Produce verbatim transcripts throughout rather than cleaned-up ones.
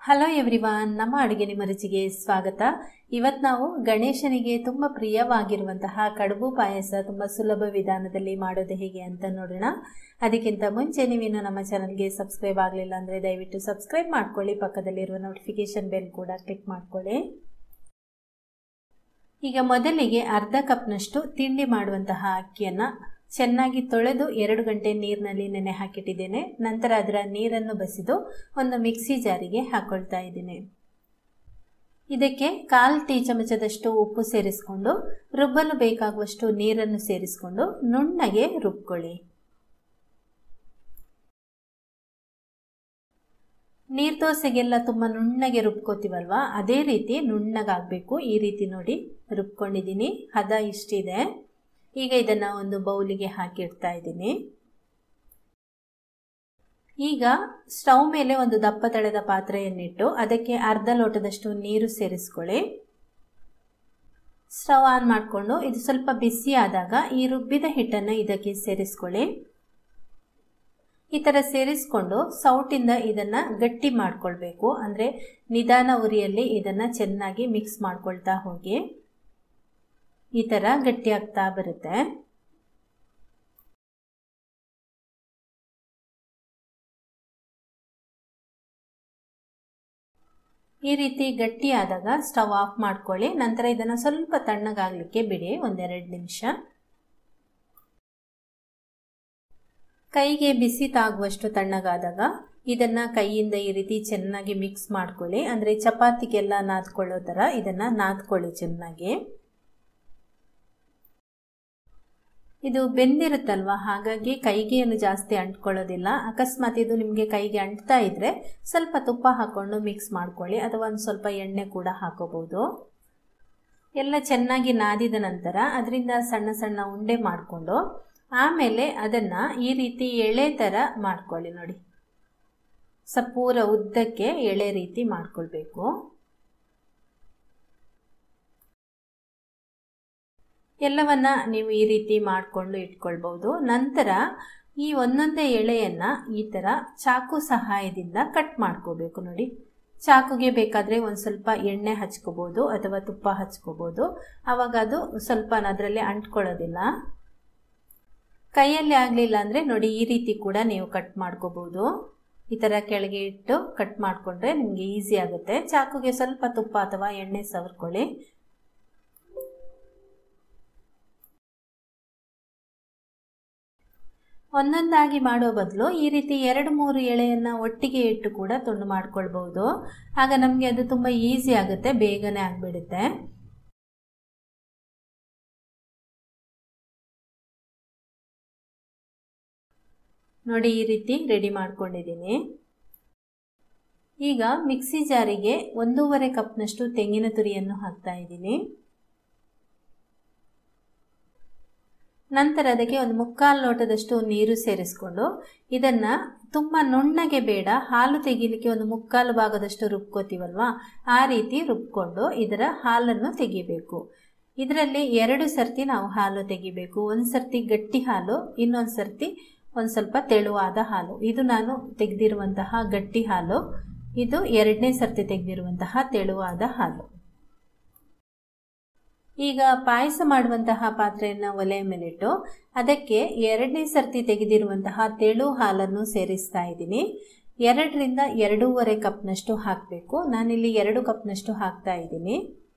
Hello everyone, ನಮ್ಮ ಅಡುಗೆ ನಿಮ್ಮ ರುಚಿಗೆ ಸ್ವಾಗತ. ಇವತ್ತು ನಾವು ಗಣೇಶನಿಗೆ ತುಂಬ ಪ್ರಿಯವಾಗಿರುವಂತಹ ಕಡುಬು ಪಾಯಸ ತುಂಬ ಸುಲಭ ವಿಧಾನದಲ್ಲಿ ಮಾಡೋದು ಹೇಗೆ ಅಂತ ನೋಡೋಣ. ಅದಕ್ಕಿಂತ ಮುಂಚೆ ನೀವಿನ್ನು ನಮ್ಮ ಚಾನಲ್ಗೆ ಸಬ್ಸ್ಕ್ರೈಬ್ ಆಗಲಿಲ್ಲ ಅಂದರೆ ದಯವಿಟ್ಟು ಸಬ್ಸ್ಕ್ರೈಬ್ ಮಾಡ್ಕೊಳ್ಳಿ. ಪಕ್ಕದಲ್ಲಿರುವ ನೋಟಿಫಿಕೇಶನ್ ಬೆಲ್ ಕೂಡ ಕ್ಲಿಕ್ ಮಾಡ್ಕೊಳ್ಳಿ. ಈಗ ಮೊದಲಿಗೆ ಅರ್ಧ ಕಪ್ನಷ್ಟು ತಿಂಡಿ ಮಾಡುವಂತಹ ಅಕ್ಕಿಯನ್ನು ಚೆನ್ನಾಗಿ ತೊಳೆದು ಎರಡು ಗಂಟೆ ನೀರಿನಲ್ಲಿ ನೆನೆ ಹಾಕಿಟ್ಟಿದ್ದೇನೆ. ನಂತರ ಅದರ ನೀರನ್ನು ಬಸಿದು ಒಂದು ಮಿಕ್ಸಿ ಜಾರಿಗೆ ಹಾಕೊಳ್ತಾ ಇದ್ದೀನಿ. ಇದಕ್ಕೆ ಕಾಲು ಟೀ ಚಮಚದಷ್ಟು ಉಪ್ಪು ಸೇರಿಸ್ಕೊಂಡು ರುಬ್ಬಲು ಬೇಕಾಗುವಷ್ಟು ನೀರನ್ನು ಸೇರಿಸ್ಕೊಂಡು ನುಣ್ಣಗೆ ರುಬ್ಕೊಳ್ಳಿ. ನೀರು ದೋಸೆಗೆಲ್ಲ ತುಂಬ ನುಣ್ಣಗೆ ರುಬ್ಕೋತೀವಲ್ವಾ, ಅದೇ ರೀತಿ ನುಣ್ಣಗಾಗಬೇಕು. ಈ ರೀತಿ ನೋಡಿ ರುಬ್ಕೊಂಡಿದ್ದೀನಿ. ಹದ ಇಷ್ಟಿದೆ. ಈಗ ಇದನ್ನು ಒಂದು ಬೌಲಿಗೆ ಹಾಕಿಡ್ತಾ ಇದ್ದೀನಿ. ಈಗ ಸ್ಟವ್ ಮೇಲೆ ಒಂದು ದಪ್ಪ ತಳೆದ ಪಾತ್ರೆಯನ್ನಿಟ್ಟು ಅದಕ್ಕೆ ಅರ್ಧ ಲೋಟದಷ್ಟು ನೀರು ಸೇರಿಸ್ಕೊಳ್ಳಿ. ಸ್ಟವ್ ಆನ್ ಮಾಡಿಕೊಂಡು ಇದು ಸ್ವಲ್ಪ ಬಿಸಿ ಆದಾಗ ಈ ರುಬ್ಬಿದ ಹಿಟ್ಟನ್ನು ಇದಕ್ಕೆ ಸೇರಿಸ್ಕೊಳ್ಳಿ. ಈ ಥರ ಸೇರಿಸ್ಕೊಂಡು ಸೌಟಿಂದ ಇದನ್ನು ಗಟ್ಟಿ ಮಾಡ್ಕೊಳ್ಬೇಕು. ಅಂದರೆ ನಿಧಾನ ಉರಿಯಲ್ಲಿ ಇದನ್ನು ಚೆನ್ನಾಗಿ ಮಿಕ್ಸ್ ಮಾಡ್ಕೊಳ್ತಾ ಹೋಗಿ. ಈ ಥರ ಗಟ್ಟಿ ಆಗ್ತಾ ಬರುತ್ತೆ. ಈ ರೀತಿ ಗಟ್ಟಿ ಆದಾಗ ಸ್ಟವ್ ಆಫ್ ಮಾಡ್ಕೊಳ್ಳಿ. ನಂತರ ಇದನ್ನು ಸ್ವಲ್ಪ ತಣ್ಣಗಾಗಲಿಕ್ಕೆ ಬಿಡಿ, ಒಂದೆರಡು ನಿಮಿಷ. ಕೈಗೆ ಬಿಸಿ ತಾಗುವಷ್ಟು ತಣ್ಣಗಾದಾಗ ಇದನ್ನು ಕೈಯಿಂದ ಈ ರೀತಿ ಚೆನ್ನಾಗಿ ಮಿಕ್ಸ್ ಮಾಡ್ಕೊಳ್ಳಿ. ಅಂದರೆ ಚಪಾತಿಗೆಲ್ಲ ನಾದ್ಕೊಳ್ಳೋ ಥರ ಇದನ್ನು ನಾದ್ಕೊಳ್ಳಿ ಚೆನ್ನಾಗಿ. ಇದು ಬೆಂದಿರುತ್ತಲ್ವ, ಹಾಗಾಗಿ ಕೈಗೆ ಏನು ಜಾಸ್ತಿ ಅಂಟ್ಕೊಳ್ಳೋದಿಲ್ಲ. ಅಕಸ್ಮಾತ್ ಇದು ನಿಮಗೆ ಕೈಗೆ ಅಂಟ್ತಾ ಇದ್ರೆ ಸ್ವಲ್ಪ ತುಪ್ಪ ಹಾಕ್ಕೊಂಡು ಮಿಕ್ಸ್ ಮಾಡ್ಕೊಳ್ಳಿ, ಅಥವಾ ಒಂದು ಸ್ವಲ್ಪ ಎಣ್ಣೆ ಕೂಡ ಹಾಕೋಬಹುದು. ಎಲ್ಲ ಚೆನ್ನಾಗಿ ನಾದಿದ ನಂತರ ಅದರಿಂದ ಸಣ್ಣ ಸಣ್ಣ ಉಂಡೆ ಮಾಡಿಕೊಂಡು ಆಮೇಲೆ ಅದನ್ನು ಈ ರೀತಿ ಎಳೆ ಥರ ಮಾಡ್ಕೊಳ್ಳಿ. ನೋಡಿ, ಸಪೂರ ಉದ್ದಕ್ಕೆ ಎಳೆ ರೀತಿ ಮಾಡ್ಕೊಳ್ಬೇಕು. ಎಲ್ಲವನ್ನ ನೀವು ಈ ರೀತಿ ಮಾಡಿಕೊಂಡು ಇಟ್ಕೊಳ್ಬಹುದು. ನಂತರ ಈ ಒಂದೊಂದೇ ಎಳೆಯನ್ನು ಈ ಥರ ಚಾಕು ಸಹಾಯದಿಂದ ಕಟ್ ಮಾಡ್ಕೋಬೇಕು. ನೋಡಿ, ಚಾಕುಗೆ ಬೇಕಾದರೆ ಒಂದು ಸ್ವಲ್ಪ ಎಣ್ಣೆ ಹಚ್ಕೋಬೋದು ಅಥವಾ ತುಪ್ಪ ಹಚ್ಕೋಬೋದು. ಆವಾಗ ಅದು ಸ್ವಲ್ಪ ಅದರಲ್ಲಿ ಅಂಟ್ಕೊಳ್ಳೋದಿಲ್ಲ. ಕೈಯಲ್ಲಿ ಆಗಲಿಲ್ಲ ಅಂದರೆ ನೋಡಿ, ಈ ರೀತಿ ಕೂಡ ನೀವು ಕಟ್ ಮಾಡ್ಕೋಬೋದು. ಈ ಥರ ಕೆಳಗೆ ಇಟ್ಟು ಕಟ್ ಮಾಡಿಕೊಂಡ್ರೆ ನಿಮಗೆ ಈಸಿ ಆಗುತ್ತೆ. ಚಾಕುಗೆ ಸ್ವಲ್ಪ ತುಪ್ಪ ಅಥವಾ ಎಣ್ಣೆ ಸವರ್ಕೊಳ್ಳಿ. ಒಂದೊಂದಾಗಿ ಮಾಡೋ ಬದಲು ಈ ರೀತಿ ಎರಡು ಮೂರು ಎಳೆಯನ್ನು ಒಟ್ಟಿಗೆ ಇಟ್ಟು ಕೂಡ ತುಂಡು ಮಾಡ್ಕೊಳ್ಬಹುದು. ಆಗ ನಮಗೆ ಅದು ತುಂಬ ಈಸಿ ಆಗುತ್ತೆ, ಬೇಗನೆ ಆಗಿಬಿಡುತ್ತೆ. ನೋಡಿ, ಈ ರೀತಿ ರೆಡಿ ಮಾಡ್ಕೊಂಡಿದ್ದೀನಿ. ಈಗ ಮಿಕ್ಸಿ ಜಾರಿಗೆ ಒಂದೂವರೆ ಕಪ್ನಷ್ಟು ತೆಂಗಿನ ತುರಿಯನ್ನು ಹಾಕ್ತಾ ಇದ್ದೀನಿ. ನಂತರ ಅದಕ್ಕೆ ಒಂದು ಮುಕ್ಕಾಲು ಲೋಟದಷ್ಟು ನೀರು ಸೇರಿಸ್ಕೊಂಡು ಇದನ್ನು ತುಂಬ ನುಣ್ಣಗೆ ಬೇಡ, ಹಾಲು ತೆಗಿಲಿಕ್ಕೆ ಒಂದು ಮುಕ್ಕಾಲು ಭಾಗದಷ್ಟು ರುಬ್ಕೋತೀವಲ್ವಾ, ಆ ರೀತಿ ರುಬ್ಕೊಂಡು ಇದರ ಹಾಲನ್ನು ತೆಗಿಬೇಕು. ಇದರಲ್ಲಿ ಎರಡು ಸರ್ತಿ ನಾವು ಹಾಲು ತೆಗಿಬೇಕು. ಒಂದು ಸರ್ತಿ ಗಟ್ಟಿ ಹಾಲು, ಇನ್ನೊಂದು ಸರ್ತಿ ಒಂದು ಸ್ವಲ್ಪ ತೆಳುವಾದ ಹಾಲು. ಇದು ನಾನು ತೆಗೆದಿರುವಂತಹ ಗಟ್ಟಿ ಹಾಲು, ಇದು ಎರಡನೇ ಸರ್ತಿ ತೆಗೆದಿರುವಂತಹ ತೆಳುವಾದ ಹಾಲು. ಈಗ ಪಾಯಸ ಮಾಡುವಂತಹ ಪಾತ್ರೆಯನ್ನು ಒಲೆಯ ಮೇಲಿಟ್ಟು ಅದಕ್ಕೆ ಎರಡನೇ ಸರ್ತಿ ತೆಗೆದಿರುವಂತಹ ತೆಳು ಹಾಲನ್ನು ಸೇರಿಸ್ತಾ ಇದ್ದೀನಿ. ಎರಡರಿಂದ ಎರಡೂವರೆ ಕಪ್ನಷ್ಟು ಹಾಕಬೇಕು. ನಾನಿಲ್ಲಿ ಎರಡು ಕಪ್ನಷ್ಟು ಹಾಕ್ತಾ ಇದ್ದೀನಿ.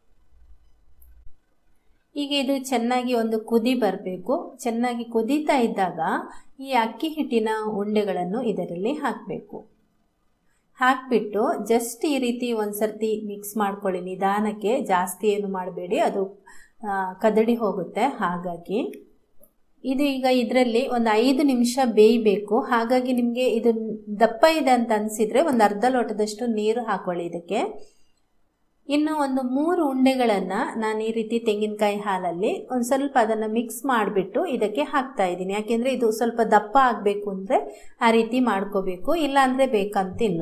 ಈಗ ಇದು ಚೆನ್ನಾಗಿ ಒಂದು ಕುದಿ ಬರಬೇಕು. ಚೆನ್ನಾಗಿ ಕುದೀತಾ ಇದ್ದಾಗ ಈ ಅಕ್ಕಿ ಹಿಟ್ಟಿನ ಉಂಡೆಗಳನ್ನು ಇದರಲ್ಲಿ ಹಾಕಬೇಕು. ಹಾಕಿಬಿಟ್ಟು ಜಸ್ಟ್ ಈ ರೀತಿ ಒಂದು ಸರ್ತಿ ಮಿಕ್ಸ್ ಮಾಡ್ಕೊಳ್ಳಿ ನಿಧಾನಕ್ಕೆ. ಜಾಸ್ತಿ ಏನು ಮಾಡಬೇಡಿ, ಅದು ಕದಡಿ ಹೋಗುತ್ತೆ. ಹಾಗಾಗಿ ಇದು ಈಗ ಇದರಲ್ಲಿ ಒಂದು ಐದು ನಿಮಿಷ ಬೇಯಬೇಕು. ಹಾಗಾಗಿ ನಿಮಗೆ ಇದು ದಪ್ಪ ಇದೆ ಅಂತ ಅನಿಸಿದರೆ ಒಂದು ಅರ್ಧ ಲೋಟದಷ್ಟು ನೀರು ಹಾಕೊಳ್ಳಿ ಇದಕ್ಕೆ. ಇನ್ನು ಒಂದು ಮೂರು ಉಂಡೆಗಳನ್ನು ನಾನು ಈ ರೀತಿ ತೆಂಗಿನಕಾಯಿ ಹಾಲಲ್ಲಿ ಒಂದು ಸ್ವಲ್ಪ ಅದನ್ನು ಮಿಕ್ಸ್ ಮಾಡಿಬಿಟ್ಟು ಇದಕ್ಕೆ ಹಾಕ್ತಾ ಇದ್ದೀನಿ. ಯಾಕೆಂದರೆ ಇದು ಸ್ವಲ್ಪ ದಪ್ಪ ಆಗಬೇಕು ಅಂದರೆ ಆ ರೀತಿ ಮಾಡ್ಕೋಬೇಕು, ಇಲ್ಲ ಅಂದರೆ ಬೇಕಂತಿಲ್ಲ.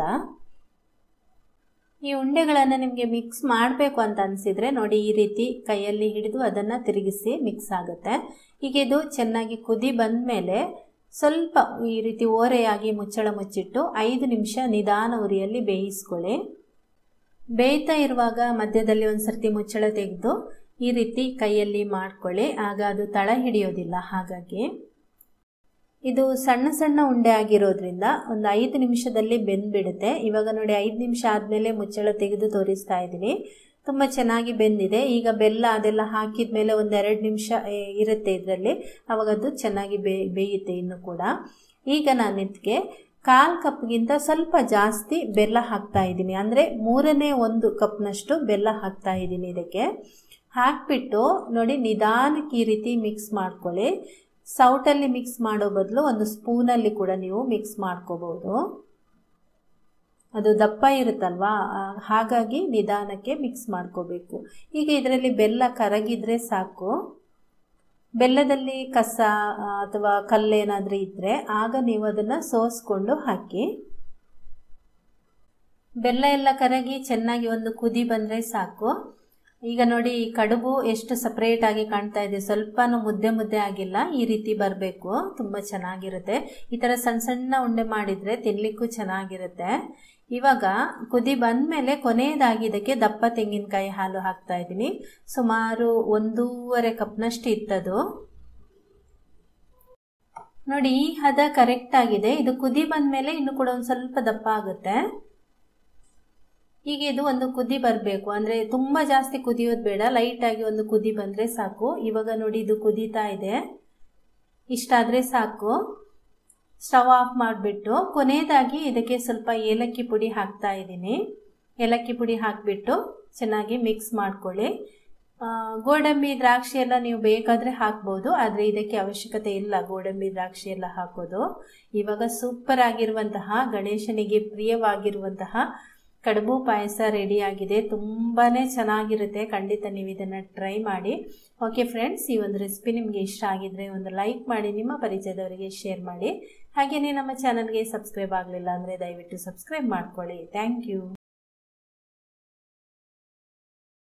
ಈ ಉಂಡೆಗಳನ್ನು ನಿಮಗೆ ಮಿಕ್ಸ್ ಮಾಡಬೇಕು ಅಂತ ಅನಿಸಿದರೆ ನೋಡಿ, ಈ ರೀತಿ ಕೈಯಲ್ಲಿ ಹಿಡಿದು ಅದನ್ನು ತಿರುಗಿಸಿ ಮಿಕ್ಸ್ ಆಗುತ್ತೆ. ಈಗ ಇದು ಚೆನ್ನಾಗಿ ಕುದಿ ಬಂದ ಮೇಲೆ ಸ್ವಲ್ಪ ಈ ರೀತಿ ಓರೆಯಾಗಿ ಮುಚ್ಚಳ ಮುಚ್ಚಿಟ್ಟು ಐದು ನಿಮಿಷ ನಿಧಾನ ಉರಿಯಲ್ಲಿ ಬೇಯಿಸ್ಕೊಳ್ಳಿ. ಬೇಯ್ತಾ ಇರುವಾಗ ಮಧ್ಯದಲ್ಲಿ ಒಂದು ಸರ್ತಿ ಮುಚ್ಚಳ ತೆಗೆದು ಈ ರೀತಿ ಕೈಯಲ್ಲಿ ಮಾಡ್ಕೊಳ್ಳಿ, ಆಗ ಅದು ತಳ ಹಿಡಿಯೋದಿಲ್ಲ. ಹಾಗಾಗಿ ಇದು ಸಣ್ಣ ಸಣ್ಣ ಉಂಡೆ ಆಗಿರೋದ್ರಿಂದ ಒಂದು ಐದು ನಿಮಿಷದಲ್ಲಿ ಬೆಂದ್ಬಿಡುತ್ತೆ. ಇವಾಗ ನೋಡಿ ಐದು ನಿಮಿಷ ಆದಮೇಲೆ ಮುಚ್ಚಳ ತೆಗೆದು ತೋರಿಸ್ತಾ ಇದ್ದೀನಿ. ತುಂಬ ಚೆನ್ನಾಗಿ ಬೆಂದಿದೆ. ಈಗ ಬೆಲ್ಲ ಅದೆಲ್ಲ ಹಾಕಿದ ಮೇಲೆ ಒಂದೆರಡು ನಿಮಿಷ ಇರುತ್ತೆ ಇದರಲ್ಲಿ, ಆವಾಗ ಅದು ಚೆನ್ನಾಗಿ ಬೇ ಬೇಯುತ್ತೆ ಇನ್ನೂ ಕೂಡ. ಈಗ ನಾನು ಇದಕ್ಕೆ ಕಾಲು ಕಪ್ಗಿಂತ ಸ್ವಲ್ಪ ಜಾಸ್ತಿ ಬೆಲ್ಲ ಹಾಕ್ತಾ ಇದ್ದೀನಿ, ಅಂದರೆ ಮೂರನೇ ಒಂದು ಕಪ್ನಷ್ಟು ಬೆಲ್ಲ ಹಾಕ್ತಾ ಇದ್ದೀನಿ. ಇದಕ್ಕೆ ಹಾಕಿಬಿಟ್ಟು ನೋಡಿ ನಿಧಾನಕ್ಕೆ ಈ ರೀತಿ ಮಿಕ್ಸ್ ಮಾಡ್ಕೊಳ್ಳಿ. ಸೌಟಲ್ಲಿ ಮಿಕ್ಸ್ ಮಾಡೋ ಬದಲು ಒಂದು ಸ್ಪೂನಲ್ಲಿ ಕೂಡ ನೀವು ಮಿಕ್ಸ್ ಮಾಡ್ಕೋಬೋದು. ಅದು ದಪ್ಪ ಇರುತ್ತಲ್ವಾ, ಹಾಗಾಗಿ ನಿಧಾನಕ್ಕೆ ಮಿಕ್ಸ್ ಮಾಡ್ಕೋಬೇಕು. ಈಗ ಇದರಲ್ಲಿ ಬೆಲ್ಲ ಕರಗಿದ್ರೆ ಸಾಕು. ಬೆಲ್ಲದಲ್ಲಿ ಕಸ ಅಥವಾ ಕಲ್ಲೇನಾದರೂ ಇದ್ದರೆ ಆಗ ನೀವು ಅದನ್ನು ಸೋಸ್ಕೊಂಡು ಹಾಕಿ. ಬೆಲ್ಲ ಎಲ್ಲ ಕರಗಿ ಚೆನ್ನಾಗಿ ಒಂದು ಕುದಿ ಬಂದರೆ ಸಾಕು. ಈಗ ನೋಡಿ ಈ ಕಡುಬು ಎಷ್ಟು ಸಪ್ರೇಟಾಗಿ ಕಾಣ್ತಾ ಇದೆ, ಸ್ವಲ್ಪನೂ ಮುದ್ದೆ ಮುದ್ದೆ ಆಗಿಲ್ಲ. ಈ ರೀತಿ ಬರಬೇಕು, ತುಂಬ ಚೆನ್ನಾಗಿರುತ್ತೆ. ಈ ಥರ ಸಣ್ಣ ಸಣ್ಣ ಉಂಡೆ ಮಾಡಿದರೆ ತಿನ್ನಲಿಕ್ಕೂ ಚೆನ್ನಾಗಿರುತ್ತೆ. ಇವಾಗ ಕುದಿ ಬಂದಮೇಲೆ ಕೊನೆಯದಾಗಿ ಇದಕ್ಕೆ ದಪ್ಪ ತೆಂಗಿನಕಾಯಿ ಹಾಲು ಹಾಕ್ತಾ ಇದ್ದೀನಿ. ಸುಮಾರು ಒಂದೂವರೆ ಕಪ್ನಷ್ಟು ಇತ್ತದು. ನೋಡಿ ಈ ಹದ ಕರೆಕ್ಟ್ ಆಗಿದೆ. ಇದು ಕುದಿ ಬಂದಮೇಲೆ ಇನ್ನು ಕೂಡ ಒಂದು ಸ್ವಲ್ಪ ದಪ್ಪ ಆಗುತ್ತೆ. ಈಗ ಇದು ಒಂದು ಕುದಿ ಬರಬೇಕು, ಅಂದರೆ ತುಂಬ ಜಾಸ್ತಿ ಕುದಿಯೋದು ಬೇಡ, ಲೈಟಾಗಿ ಒಂದು ಕುದಿ ಬಂದರೆ ಸಾಕು. ಇವಾಗ ನೋಡಿ ಇದು ಕುದೀತಾ ಇದೆ, ಇಷ್ಟಾದರೆ ಸಾಕು. ಸ್ಟವ್ ಆಫ್ ಮಾಡಿಬಿಟ್ಟು ಕೊನೆಯದಾಗಿ ಇದಕ್ಕೆ ಸ್ವಲ್ಪ ಏಲಕ್ಕಿ ಪುಡಿ ಹಾಕ್ತಾ ಇದ್ದೀನಿ. ಏಲಕ್ಕಿ ಪುಡಿ ಹಾಕಿಬಿಟ್ಟು ಚೆನ್ನಾಗಿ ಮಿಕ್ಸ್ ಮಾಡ್ಕೊಳ್ಳಿ. ಗೋಡಂಬಿ ದ್ರಾಕ್ಷಿ ಎಲ್ಲ ನೀವು ಬೇಕಾದರೆ ಹಾಕ್ಬೋದು, ಆದರೆ ಇದಕ್ಕೆ ಅವಶ್ಯಕತೆ ಇಲ್ಲ ಗೋಡಂಬಿ ದ್ರಾಕ್ಷಿ ಎಲ್ಲ ಹಾಕೋದು. ಇವಾಗ ಸೂಪರ್ ಆಗಿರುವಂತಹ ಗಣೇಶನಿಗೆ ಪ್ರಿಯವಾಗಿರುವಂತಹ ಕಡುಬು ಪಾಯಸ ರೆಡಿಯಾಗಿದೆ. ತುಂಬಾ ಚೆನ್ನಾಗಿರುತ್ತೆ, ಖಂಡಿತ ನೀವು ಇದನ್ನು ಟ್ರೈ ಮಾಡಿ. ಓಕೆ ಫ್ರೆಂಡ್ಸ್, ಈ ಒಂದು ರೆಸಿಪಿ ನಿಮಗೆ ಇಷ್ಟ ಆಗಿದ್ರೆ ಒಂದು ಲೈಕ್ ಮಾಡಿ, ನಿಮ್ಮ ಪರಿಚಯದವರಿಗೆ ಶೇರ್ ಮಾಡಿ. ಹಾಗೆಯೇ ನಮ್ಮ ಚಾನಲ್ಗೆ ಸಬ್ಸ್ಕ್ರೈಬ್ ಆಗಲಿಲ್ಲ ಅಂದರೆ ದಯವಿಟ್ಟು ಸಬ್ಸ್ಕ್ರೈಬ್ ಮಾಡ್ಕೊಳ್ಳಿ. Thank you.